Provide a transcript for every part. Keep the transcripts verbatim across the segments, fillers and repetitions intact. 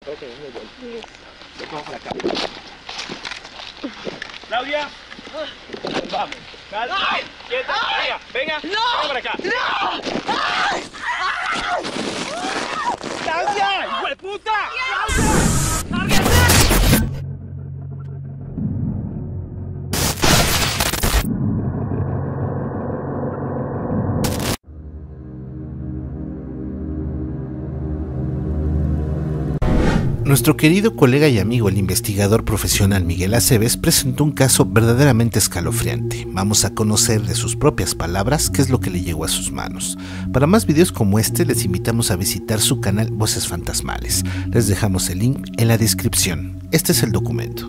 Ok, muy bien. Listo. Lo cojo por acá. Claudia. Vamos. Calma. Quieta. Venga. Venga. ¡No! Venga para acá. ¡No! ¡Ay! ¡Ay! ¡Claudia! ¡Hijo de puta! ¡Claudia! Nuestro querido colega y amigo, el investigador profesional Miguel Aceves, presentó un caso verdaderamente escalofriante. Vamos a conocer de sus propias palabras qué es lo que le llegó a sus manos. Para más videos como este, les invitamos a visitar su canal Voces Fantasmales. Les dejamos el link en la descripción. Este es el documento.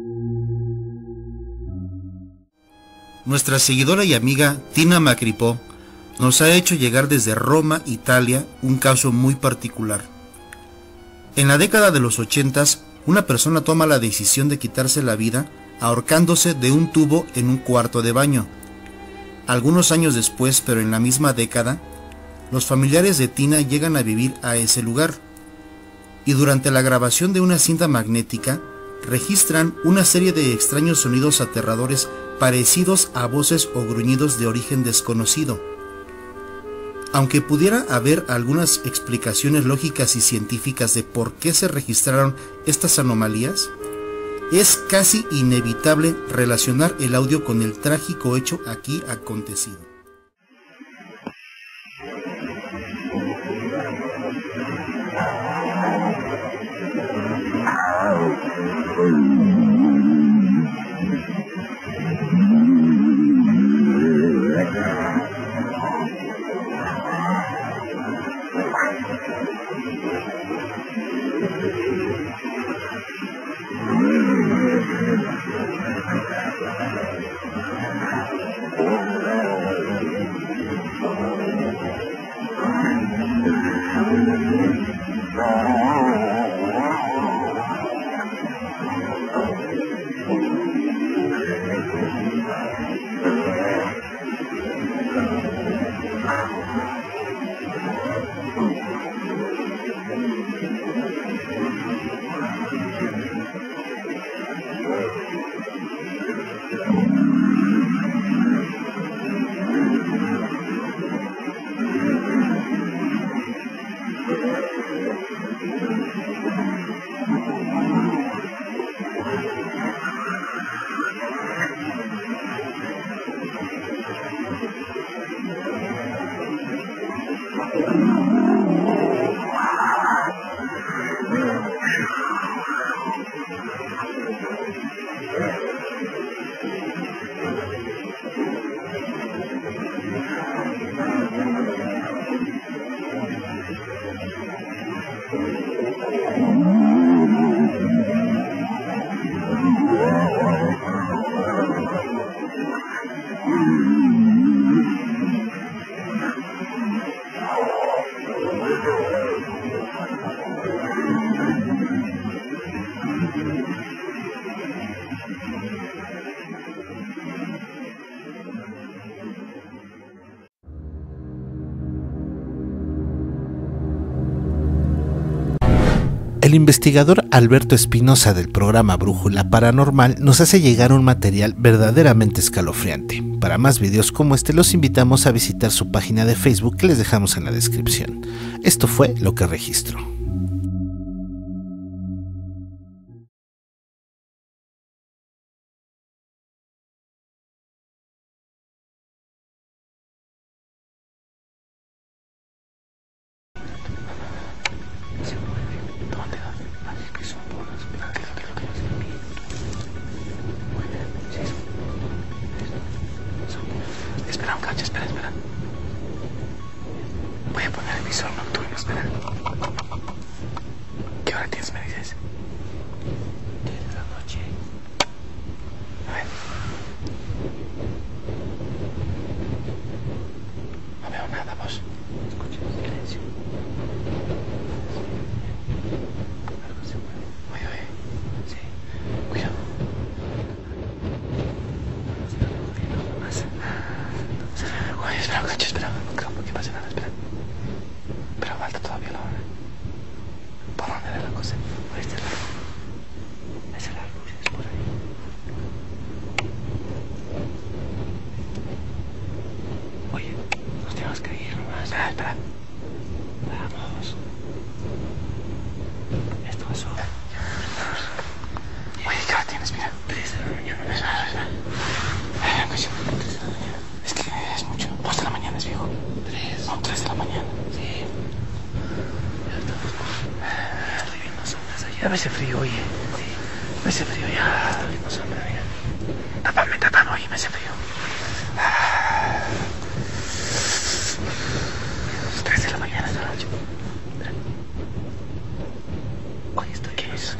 Nuestra seguidora y amiga Tina Macripó nos ha hecho llegar desde Roma, Italia, un caso muy particular. En la década de los ochentas, una persona toma la decisión de quitarse la vida ahorcándose de un tubo en un cuarto de baño. Algunos años después, pero en la misma década, los familiares de Tina llegan a vivir a ese lugar y durante la grabación de una cinta magnética registran una serie de extraños sonidos aterradores parecidos a voces o gruñidos de origen desconocido. Aunque pudiera haber algunas explicaciones lógicas y científicas de por qué se registraron estas anomalías, es casi inevitable relacionar el audio con el trágico hecho aquí acontecido. El investigador Alberto Espinosa del programa Brújula Paranormal nos hace llegar un material verdaderamente escalofriante. Para más videos como este los invitamos a visitar su página de Facebook que les dejamos en la descripción. Esto fue lo que registró. Espera un cacho, espera, espera. Voy a poner el visor nocturno, espera. ¿Qué hora tienes, me dices? diez de la noche. A ver. No veo nada, vos. Escucha el silencio. Algo se mueve. Oye, oye. Sí. Cuidado. Oye, espera un cacho, espera. No creo que pase nada, espera. Pero falta todavía la hora. ¿Por dónde era la cosa? Oye. Ya me hace frío, oye. Me hace frío ya. No sombra, mira. Tápame, tápame, oye, me hace frío. Las tres de la mañana de la noche. Oye, ¿esto qué es?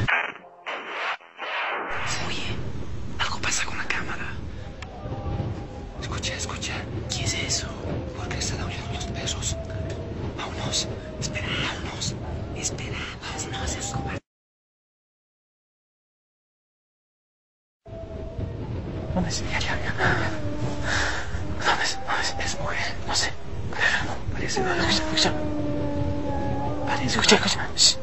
Oye, algo pasa con la cámara. Escucha, escucha. ¿Qué es eso? ¿Por qué están aullando los perros? Vámonos. Espera, vámonos. Espera, vámonos. Es como... ¿Dónde es? Ya, ya, ya. ¿Dónde es? ¿Dónde es? Es mujer. No sé. No, parece... No, escucha, escucha. Parece... Escucha, escucha. Shh.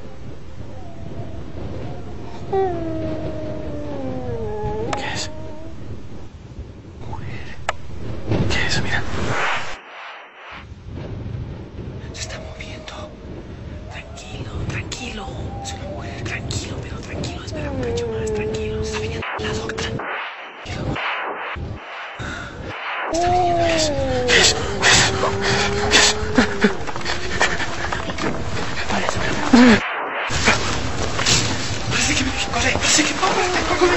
¿Qué es? Mujer. ¿Qué es eso? Mira. Se está moviendo. Tranquilo, tranquilo. Es una mujer. Tranquilo, pero tranquilo. Espera un cacho más. Tranquilo. Está viniendo la doctora. Tranquilo. Está viniendo. ¿Qué es? ¿Qué es? ¿Qué es? Parece, pero... Parece que me... Corre, parece que... Corre, corre.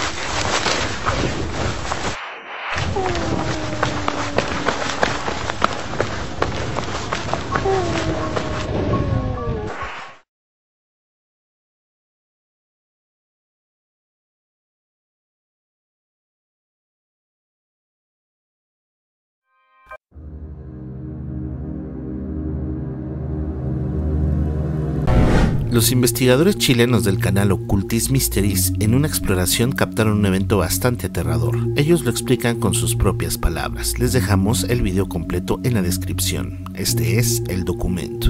Los investigadores chilenos del canal Occultis Mysteries en una exploración captaron un evento bastante aterrador. Ellos lo explican con sus propias palabras. Les dejamos el video completo en la descripción. Este es el documento.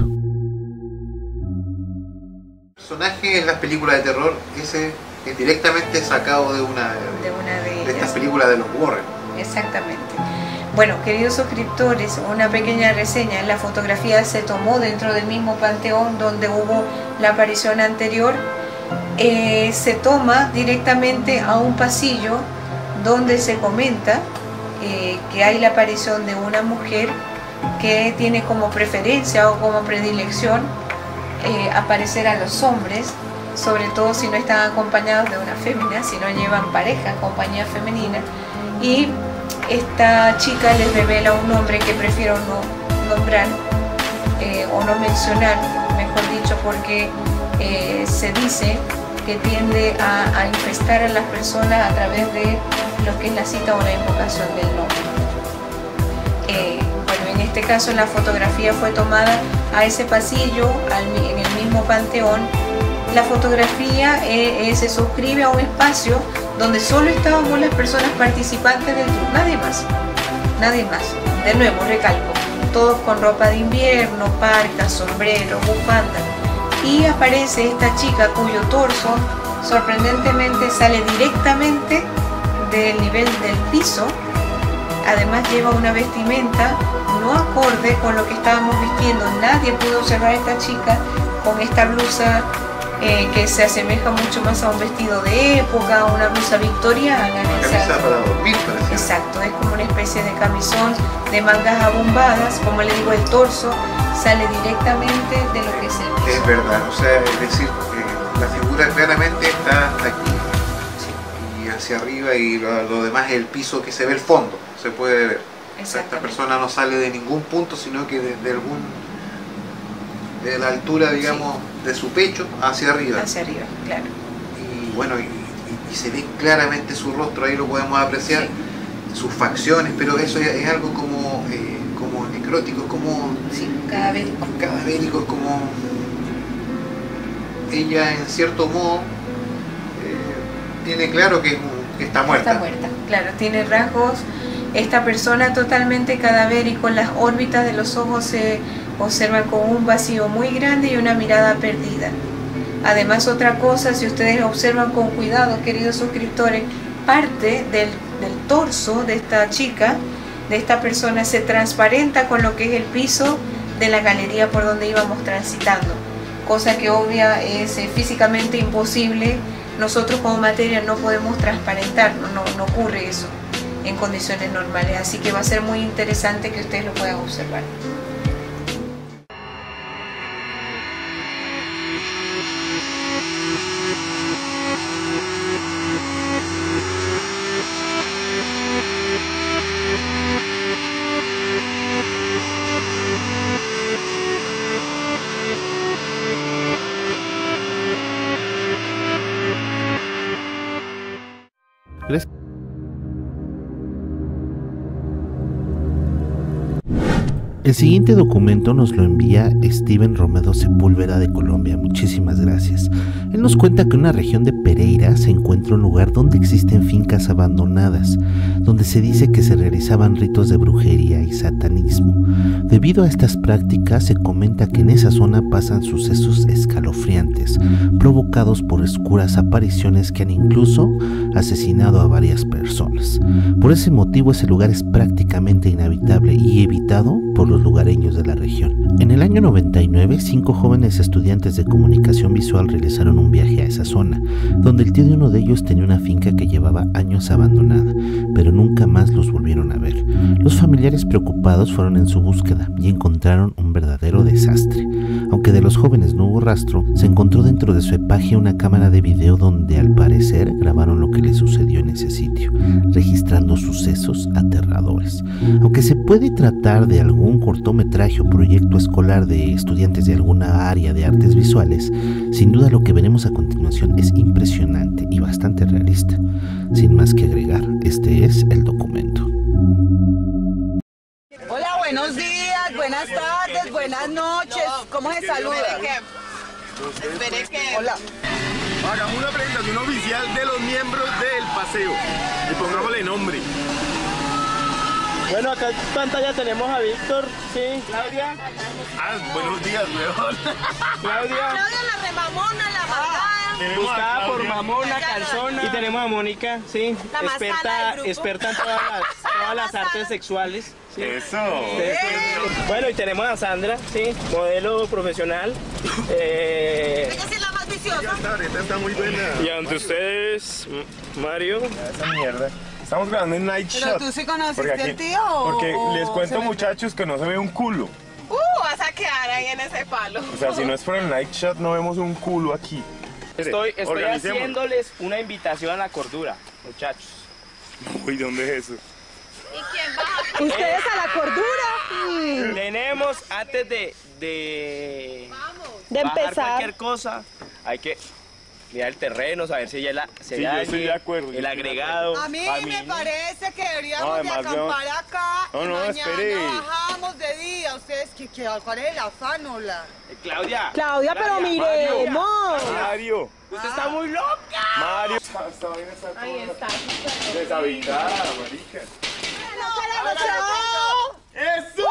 El personaje en las películas de terror ese es directamente sacado de una de, una de, de estas ellas. películas de los Warren. Exactamente. Bueno, queridos suscriptores, una pequeña reseña. La fotografía se tomó dentro del mismo panteón donde hubo la aparición anterior. Eh, se toma directamente a un pasillo donde se comenta eh, que hay la aparición de una mujer que tiene como preferencia o como predilección eh, aparecer a los hombres, sobre todo si no están acompañados de una fémina, si no llevan pareja, compañía femenina. Y esta chica les revela un nombre que prefiero no nombrar eh, o no mencionar, mejor dicho, porque eh, se dice que tiende a, a infestar a las personas a través de lo que es la cita o la invocación del nombre. Eh, bueno, en este caso la fotografía fue tomada a ese pasillo, al, en el mismo panteón. La fotografía eh, eh, se suscribe a un espacio donde solo estábamos las personas participantes del tour, nadie más, nadie más. De nuevo, recalco, todos con ropa de invierno, parcas, sombreros, bufandas. Y aparece esta chica cuyo torso sorprendentemente sale directamente del nivel del piso. Además lleva una vestimenta no acorde con lo que estábamos vistiendo. Nadie pudo observar a esta chica con esta blusa Eh, que se asemeja mucho más a un vestido de época, a una blusa victoriana. Una camisa para dormir, parece. Exacto, es como una especie de camisón de mangas abombadas. Como le digo, el torso sale directamente de lo que es el piso. Es verdad, o sea, es decir, eh, la figura claramente está aquí Sí. y hacia arriba, y lo, lo demás es el piso que se ve el fondo, se puede ver. O sea, esta persona no sale de ningún punto, sino que desde algún de la altura, digamos, sí, de su pecho hacia arriba. Hacia arriba, claro. Y bueno, y, y, y se ve claramente su rostro, ahí lo podemos apreciar, sí, sus facciones, pero eso es, es algo como, eh, como necrótico, como... Sí, cadavérico. Cadavérico, como... Ella, en cierto modo, eh, tiene claro que, que está muerta. Está muerta, claro, tiene rasgos. Esta persona totalmente cadavérico, las órbitas de los ojos se observan con un vacío muy grande y una mirada perdida. Además, otra cosa, si ustedes observan con cuidado, queridos suscriptores, parte del, del torso de esta chica, de esta persona, se transparenta con lo que es el piso de la galería por donde íbamos transitando, cosa que obvia es eh, físicamente imposible. Nosotros como materia no podemos transparentar, no, no, no ocurre eso en condiciones normales, así que va a ser muy interesante que ustedes lo puedan observar. Gracias. El siguiente documento nos lo envía Steven Romero Sepúlveda de Colombia. Muchísimas gracias. Él nos cuenta que en una región de Pereira se encuentra un lugar donde existen fincas abandonadas, donde se dice que se realizaban ritos de brujería y satanismo. Debido a estas prácticas, se comenta que en esa zona pasan sucesos escalofriantes, provocados por oscuras apariciones que han incluso asesinado a varias personas. Por ese motivo, ese lugar es prácticamente inhabitable y evitado por los lugareños de la región. En el año noventa y nueve, cinco jóvenes estudiantes de comunicación visual realizaron un viaje a esa zona, donde el tío de uno de ellos tenía una finca que llevaba años abandonada, pero nunca más los volvieron a ver. Los familiares preocupados fueron en su búsqueda y encontraron un verdadero desastre. Aunque de los jóvenes no hubo rastro, se encontró dentro de su epaje una cámara de video donde al parecer grabaron lo que les sucedió en ese sitio, registrando sucesos aterradores. Aunque se puede tratar de algún cortometraje o proyecto escolar de estudiantes de alguna área de artes visuales, sin duda lo que veremos a continuación es impresionante y bastante realista. Sin más que agregar, este es el documento. Hola, buenos días, buenas tardes, buenas noches. ¿Cómo se saluda? Espere que... Hola. Hagamos una presentación oficial de los miembros del paseo y pongámosle nombre. Bueno, acá en pantalla tenemos a Víctor, sí, Claudia. Ah, buenos días, weón. Claudia. Claudia la remamona, la malvada. Buscada por mamona, calzona. Y tenemos a Mónica, sí, La más experta, sana del grupo. experta en todas las, todas las artes sexuales. Sí. Eso. Sí. Bueno, y tenemos a Sandra, sí, modelo profesional. Eh, Ella sí es la más viciosa. Esta está muy buena. y ante ustedes, Mario. Esa mierda. Estamos grabando en Night ¿Pero Shot. tú sí conociste Porque aquí- al tío o- Porque o les se cuento, me- muchachos, que no se ve un culo. Uh, vas a quedar ahí en ese palo. O sea, si no es por el Night Shot, no vemos un culo aquí. Estoy, estoy Organicemos. haciéndoles una invitación a la cordura, muchachos. Uy, ¿dónde es eso? ¿Ustedes a la cordura? Tenemos, antes de, de, De bajar empezar. cualquier cosa, hay que mirar el terreno, saber si ya la, si Sí, hay yo estoy de acuerdo, yo el estoy de agregado. A mí pa' me ¿no? parece que deberíamos No, de además, acampar acá no, y no, mañana espere. bajamos de día. Ustedes, ¿qué, qué, ¿cuál es el afán, hola? Eh, Claudia. Claudia, pero miremos. Mario. Usted está muy loca. Mario. Esta vaina está Ahí está. deshabitada, marica. ¡Eso!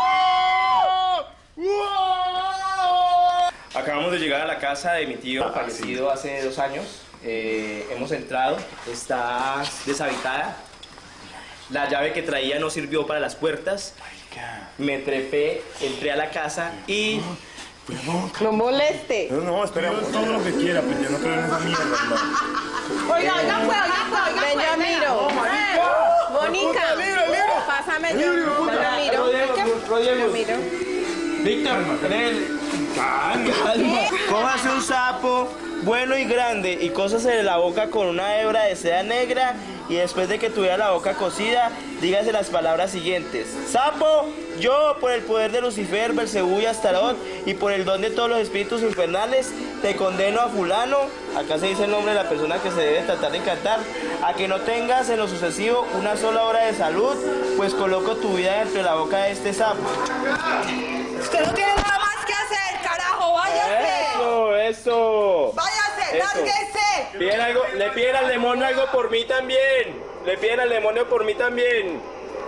Acabamos de llegar a la casa de mi tío, fallecido hace dos años. Eh, hemos entrado, está deshabitada. La llave que traía no sirvió para las puertas. Me trepé, entré a la casa y... No moleste. No, no, esperemos todo lo que quiera, pues yo no creo en esa mierda, hermano. Oiga, oiga, pues, oiga, pues, oiga, Ven, yo miro. Mónica, pásame yo. Yo miro. Rodeemos, rodeemos. Miro. Víctor, ven. Calma. Cójase un sapo bueno y grande y cósase de la boca con una hebra de seda negra y después de que tuviera la boca cocida, dígase las palabras siguientes. Sapo, yo por el poder de Lucifer, Belcebú y Astarot y por el don de todos los espíritus infernales, te condeno a fulano, acá se dice el nombre de la persona que se debe tratar de encantar, a que no tengas en lo sucesivo una sola hora de salud, pues coloco tu vida dentro de la boca de este sapo. Usted no tiene nada más que hacer, carajo, váyase. Eso, eso. Váyase, Eso. lárguese. Piden algo, le piden al demonio algo por mí también. Le piden al demonio por mí también.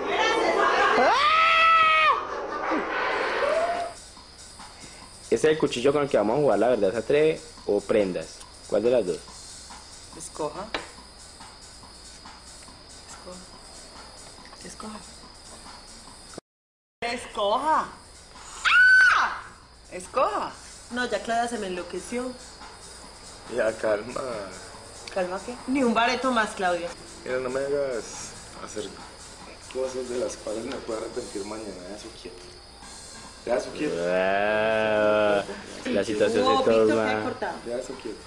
Este es el cuchillo con el que vamos a jugar, la verdad, ¿se atreve o prendas? ¿Cuál de las dos? Escoja. Escoja. Escoja. Escoja. ¡Ah! Escoja. No, ya Claudia se me enloqueció. Ya, calma. Calma, ¿qué? Ni un bareto más, Claudia. Mira, no me hagas hacer cosas de las cuales me puedo arrepentir mañana. Deja eso quieto. Deja eso quieto. Ah, la situación Oh, se Víctor, ¿qué toma. ha cortado? Deja eso quieto.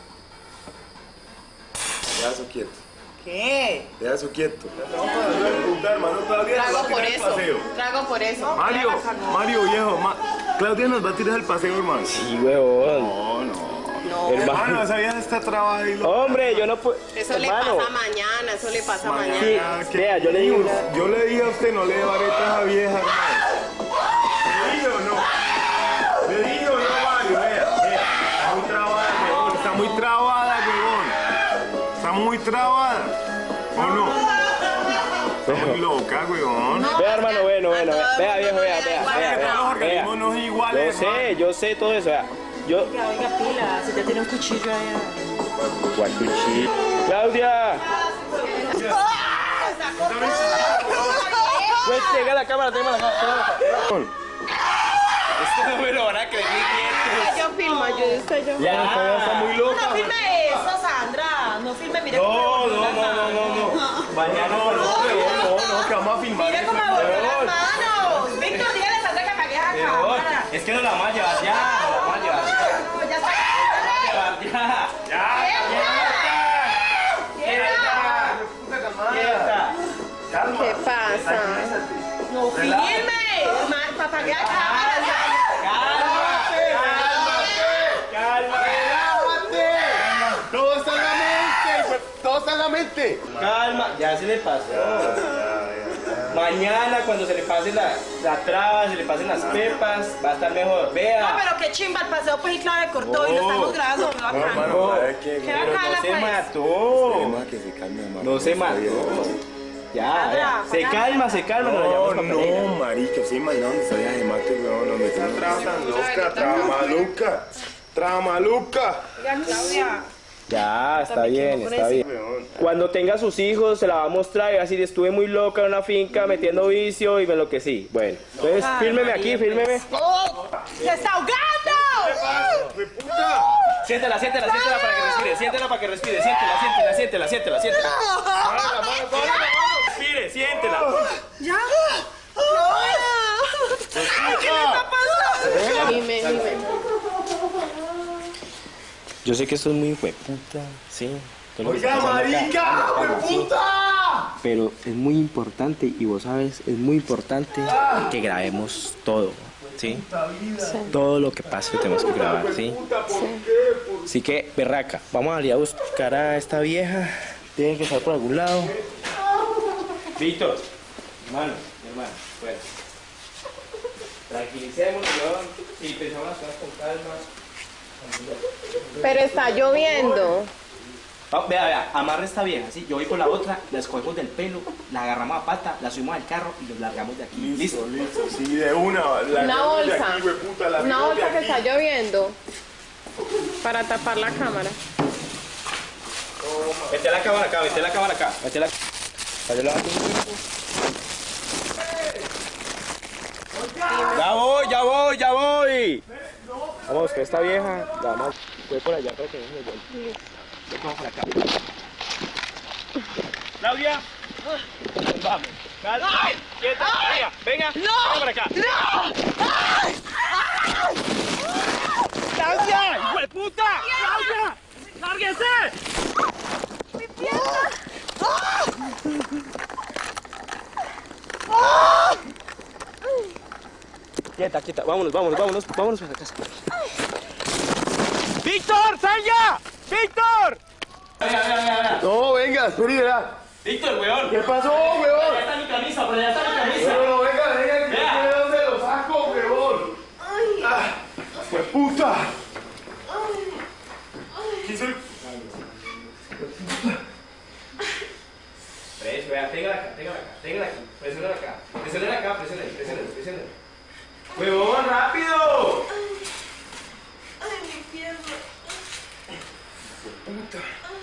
Deja eso quieto. ¿Qué? Deja eso quieto. Estamos pasando de puta, hermano. Claudia nos va a tirar el paseo. Trago por eso. Mario, Mario, viejo. Ma- Claudia nos va a tirar el paseo, hermano. Sí, huevón. No, no. No, no. Hermano, esa vieja está trabada y lo... Hombre, yo no puedo. Eso hermano. le pasa mañana, eso le pasa mañana. Sí, ¿qué? vea, yo le digo una- Yo le dije a usted, no le dé vareta a esa vieja, hermano. ¿Le dije o no? ¿Le dije o no, Mario? Vea, vea. Está muy trabada, huevón. Está muy trabada, huevón. Está muy trabada. ¿O no? Está muy loca, huevón. Vea, hermano, bueno, bueno, vea, vea, viejo, vea, vea, Igual, vea, Que todos los vea, vea. organismos no es igual, Yo hermano. sé, yo sé todo eso, vea. Yo. Oiga, oiga, pila, si ya tiene un cuchillo allá. ¿Cuál cuchillo? Claudia. Pues llega la cámara, tenga la cámara. Esto no me lo van a creer ni nietos. Yo filmo, ayude usted yo. Ya, esta está muy loca. No filme eso, Sandra. No filme, mire cómo me No, volvió no, las no, no, manos. no, no. Mañana no, no, no, no, que vamos a filmar. Mire eso, cómo me volvió huevón. las manos. Víctor, dígale a Sandra que apague la cámara. Es que no la vamos a llevar ya, no la vamos a llevar ya. No, ya está. Ya, ya, Quieta. Calma. ¿Qué pasa? No filme. Para apagar la cámara. Todo está en la mente, pues, todo está en la mente. Calma, ya se le pasó. Mañana cuando se le pase la, la traba, se le pasen las pepas, va a estar mejor. No, Vea. pero qué chimba el paseo, pues y claro, le cortó y lo estamos grabando. Qué bacano. hermano, ¿sabe qué? Qué Pero bacana, no se pues. mató. Que se calme, hermano. No se mató. Ya, Sandra, ya. Se Sandra. calma, se calma. nos la No, llevamos pa' Pereira. no, marica, sí, imagina dónde está esa de mate, weón, donde está traba tan loca, traba maluca, traba maluca. Oiga, Claudia. Ya, está bien, está bien. Weón. Cuando tenga sus hijos, se la va a mostrar y va a decir, estuve muy loca en una finca metiendo vicio y me enloquecí. Bueno, entonces, fírmeme aquí, fírmeme. ¡Oh! ¡Se está ahogando! ¡Qué puta! Siéntela, siéntela, siéntela para que respire, siéntela para que respire, siéntela, siéntela, siéntela, siéntela, siéntela. ¡Mano, mano, mano! Respire, siéntela. ¡Ya! Dime, dime. Yo sé que esto es muy hueputa, sí. todo lo que ¡Oiga, está pasando acá. marica! ¡Qué puta! Pero es muy importante, y vos sabes, es muy importante que grabemos todo, ¿sí? Todo lo que pase tenemos que grabar, ¿sí? Así que, berraca, vamos a ir a buscar a esta vieja. Tiene que estar por algún lado. Víctor, hermano, mi hermano, bueno. Tranquilicémonos, ¿no? Y pensamos las cosas con calma. Pero está lloviendo. Oh, vea, vea, amarra esta vieja, ¿sí? Yo voy con la otra, la escogemos del pelo, la agarramos a pata, la subimos al carro y nos largamos de aquí. Listo, listo, sí, de una. La Una agarramos de bolsa. aquí, hueputa, la Una agarramos de bolsa que aquí. está lloviendo. Para tapar la cámara. Mete la cámara acá, mete la cámara acá, mete la... Yo la- Ya voy, ya voy, ya voy. Vamos, que esta vieja, la vamos, voy por allá para que venga igual. Yo cojo por acá. Claudia. Vamos. Calma. Quieta, venga, venga. Venga por acá. ¡Claudia! ¡Hijo de puta! ¡Claudia! ¡Lárguese! Quieta, quieta, vámonos, vámonos, vámonos, vámonos para la casa. ¡Víctor, sal ya! ¡Víctor! Venga, venga, venga, venga. No, venga, espera y verá. Víctor, weón. ¿Qué pasó, huevón? Ya está mi camisa, por allá está mi camisa. No, no, venga, venga, que Vea. yo sé dónde lo saco, huevón. Ah, ¡fue puta! ¿Quién soy? Ves, vea, téngala acá, téngala acá, téngala aquí. Presiónala acá. Presiónala acá, presiónala, presiónala, presiónala. ¡Huevón, rápido! Ay, mi pierna. Puta.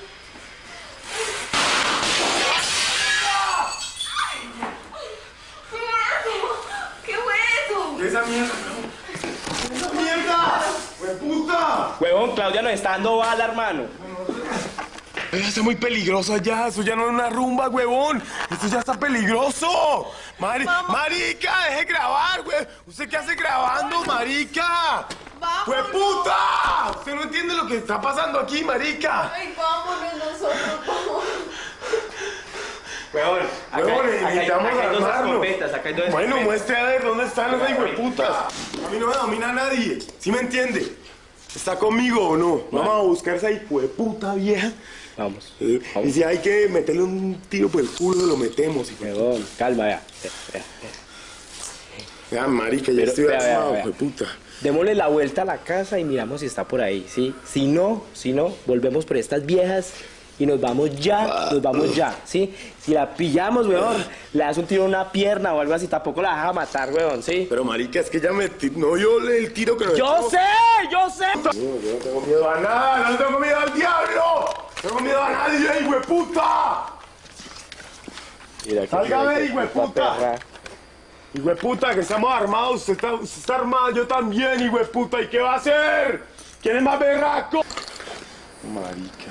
¿Qué fue eso? ¿Qué es esa mierda, huevón? ¡Esa mierda! ¡Fue puta! Huevón, Claudia nos está dando bala, hermano. Eso está muy peligroso allá, eso ya no es una rumba, huevón. Esto ya está peligroso. Mari marica, deje grabar, güey. ¿Usted qué hace grabando, marica? Vamos. ¡Fue puta! Usted no entiende lo que está pasando aquí, marica. Ay, vámonos nosotros, vamos. Huevón, acá, Huevón, acá hay- necesitamos acá hay dos armarnos. escopetas, acá hay dos Bueno, escopetas. muestre a ver dónde están los hijueputas. A mí no me domina nadie, ¿sí me entiende? ¿Está conmigo o no? Vamos a buscar esa hijo de puta vieja. Vamos, Eh, vamos. Y si hay que meterle un tiro por el culo, lo metemos. hijo de puta. Huevón, calma, vea. vea, vea, vea. Vea, marica, ya Pero, estoy vea, vea, armado, vea. hijo de puta. Démosle la vuelta a la casa y miramos si está por ahí, ¿sí? Si no, si no, volvemos por estas viejas y nos vamos ya, nos vamos ya, ¿sí? Si la pillamos, weón, le das un tiro a una pierna o algo así, tampoco la dejas matar, weón, ¿sí? Pero, marica, es que ya me... ti- No, yo le el tiro que nos ¡Yo echamos. sé! ¡Yo sé! No, yo no tengo miedo a nada, no tengo miedo al diablo. No tengo miedo a nadie, hijo de puta. Mira, que Salga mira de que hijo de esta puta. perra. Hijo de puta, que estamos armados. Usted está, usted está armado, yo también, hijo de puta. ¿Y qué va a hacer? ¿Quién es más berraco? Marica.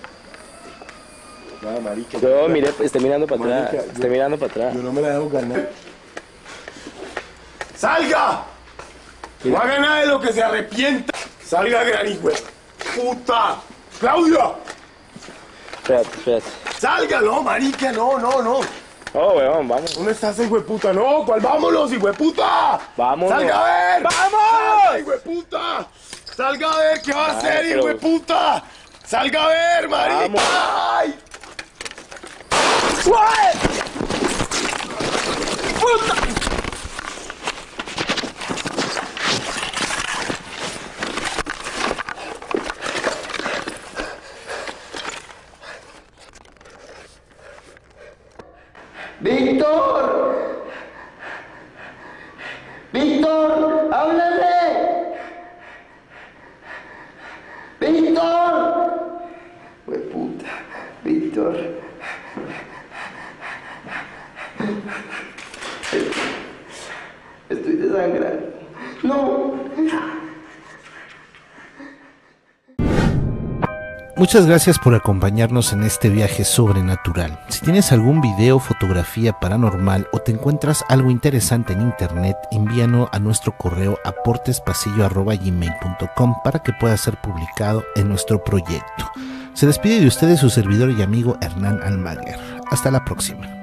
No, marica. No, mire, esté mirando para Marica, atrás, yo- esté mirando para atrás. Yo no me la dejo ganar. ¡Salga! No haga nada de lo que se arrepienta. Salga, gran hijo de puta. ¡Claudia! Espérate, espérate. ¡Salga! No, marica, no, no, no. Oh, weón, vamos. ¿Dónde estás, hijo de puta? No, ¿cuál vámonos, hijo de puta? Vámonos. ¡Salga a ver! ¡Vamos! ¡Salga, hijo de puta! ¡Salga a ver qué va a Ay, hacer, hijo pero- de puta! ¡Salga a ver, marica! Vamos. ¡Ay! ¡Víctor! ¡Víctor! ¡Háblale! ¡Víctor! ¡Hue puta! ¡Víctor! Estoy desangrando. ¡No! Muchas gracias por acompañarnos en este viaje sobrenatural. Si tienes algún video, fotografía paranormal o te encuentras algo interesante en internet, envíanos a nuestro correo aportespasillo arroba gmail punto com para que pueda ser publicado en nuestro proyecto. Se despide de ustedes su servidor y amigo Hernán Almaguer. Hasta la próxima.